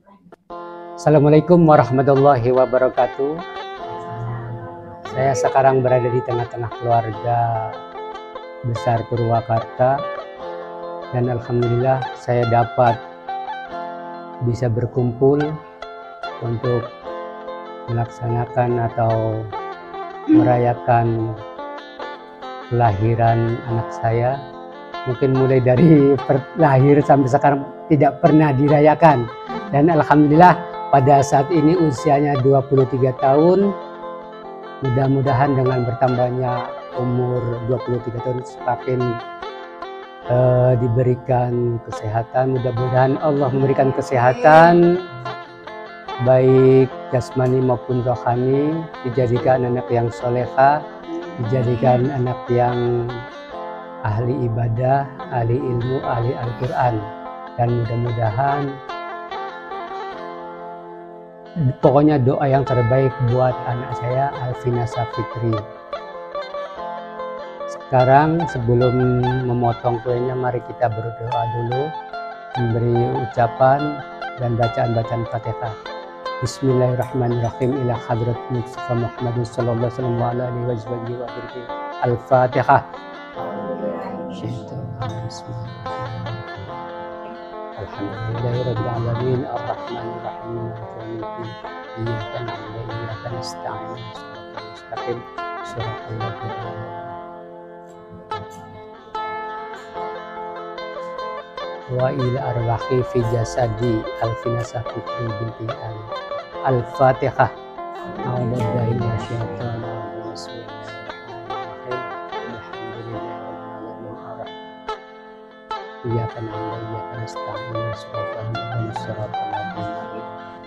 Assalamualaikum warahmatullahi wabarakatuh. Saya sekarang berada di tengah-tengah keluarga besar Purwakarta dan alhamdulillah saya dapat bisa berkumpul untuk melaksanakan atau merayakan kelahiran anak saya. Mungkin mulai dari lahir sampai sekarang tidak pernah dirayakan, dan alhamdulillah pada saat ini usianya 23 tahun. Mudah-mudahan dengan bertambahnya umur 23 tahun semakin diberikan kesehatan. Mudah-mudahan Allah memberikan kesehatan baik jasmani maupun rohani, dijadikan anak yang solehah, dijadikan anak yang ahli ibadah, ahli ilmu, ahli Al-Quran. Dan mudah-mudahan pokoknya doa yang terbaik buat anak saya, Alvina Safitri. Sekarang sebelum memotong kuenya, mari kita berdoa dulu, memberi ucapan dan bacaan-bacaan Fatihah. Bismillahirrahmanirrahim. Ila hadrat Mustafa Muhammadin sallallahu alaihi wasallam. Al-Fatihah. Alhamdulillahirabbil alamin arrahmanir rahim maliki yaumiddin iyyaka na'budu wa iyyaka nasta'in ihdinas mustaqim shiratal ladzina wa ila arwahi fi jasadi Alvina Safitri binti Ali. Al-Fatihah. A'udzubillahi minasyaitonir rajim. Iyyaka na'budu wa iyyaka nasta'in ihdinas siratal mustaqim.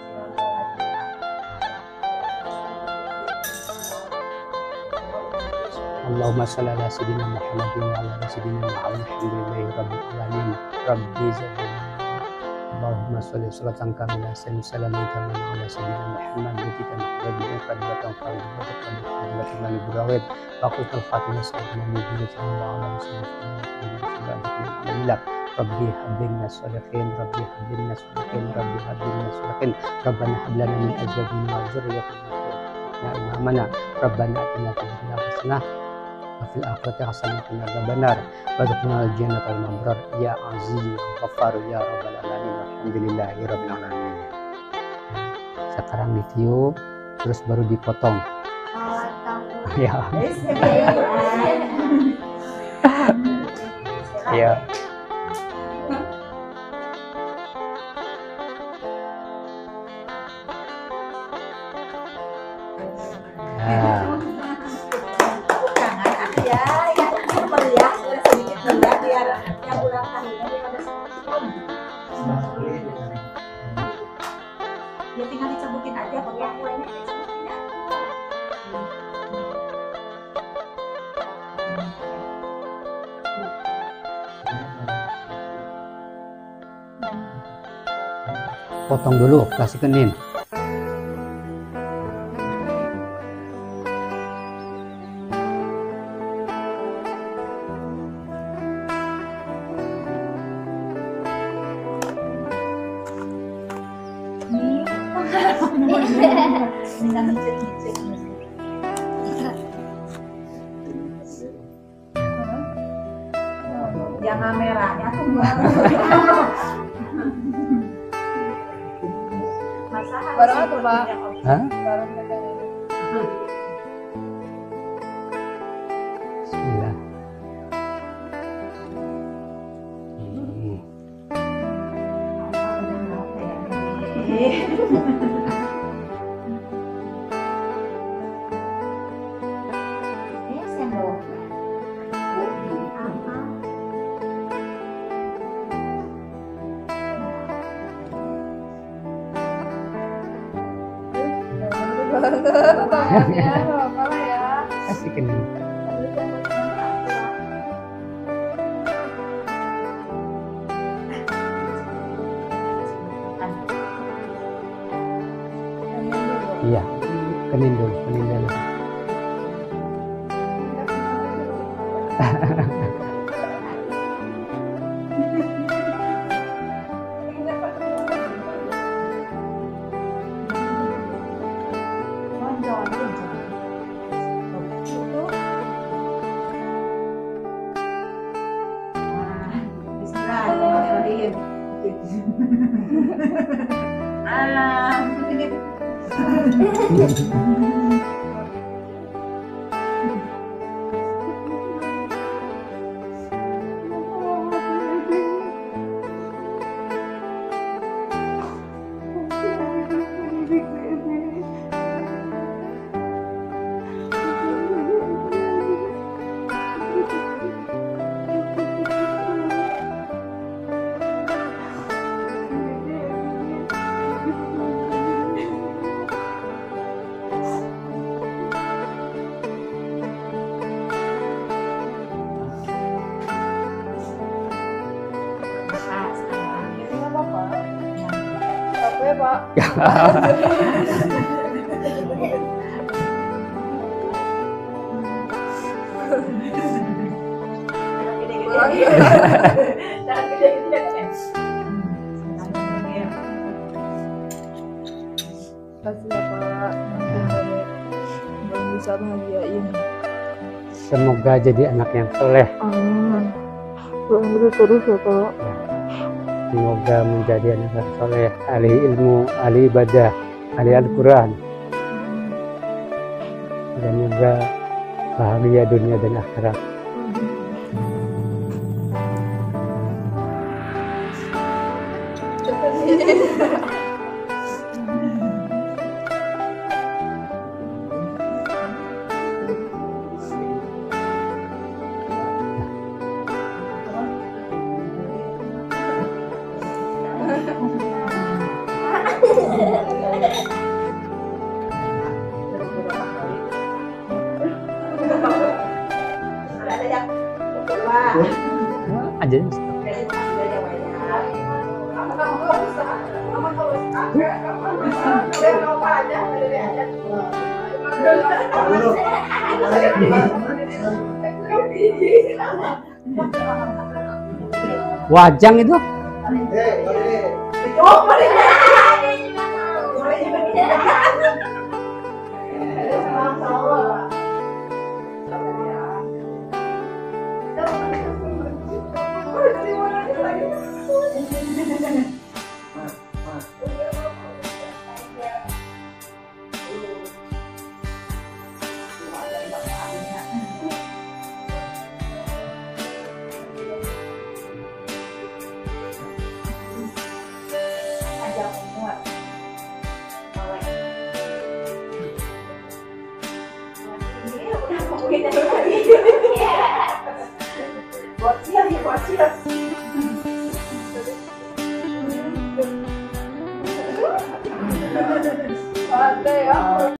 Allahumma shalli ala sayyidina Muhammadin wa ala sayyidina Muhammad. Alhamdulillahi rabbil alamin. Rabbi zidni. Allahumma shalli sholatan kamilah salamun ala sayyidina Muhammad wa kita nabiyina qadwatan qalbatan qadwatan ibrahim wa qutul fatimah sallallahu alaihi wasallam. Rabbi hablina sholihin, Rabbi hablina sholihin, Rabbi hablina sholihin. Rabbana hab lana min azwajina wa dzurriyyatina qurrata a'yun. Rabbana atina fid dunya hasanah wa fil akhirati hasanah wa qina adzabannar. Warzuqnal jannatal mabrar ya aziz ya ghaffar ya rabbal alamin. Alhamdulillahi rabbil alamin. Sekarang ditiup terus baru dipotong. Ya. Ya. Ya tinggal dicabutin aja pakai kuenya, dicabutin aja. Potong dulu, kasih kenin. Jangan merahnya tuh. Barang apa, Pak? Hah? Barang dagangan. Bismillah. Ya, kalau ya. Kasih kening. Iya, kening dulu, kening dulu. Nggak apa-apa. Apa ya, Pak? Kasih ya, Pak. Nanti Bang bisa bahagiain. Semoga jadi anak yang soleh. Amin. Doain terus ya, Pak. Semoga menjadi anak yang soleh, ahli ilmu, ahli ibadah, ahli Al-Quran. Dan semoga bahagia dunia dan akhirat. Ada yang kedua. Aja. Wajang itu. Ada ya.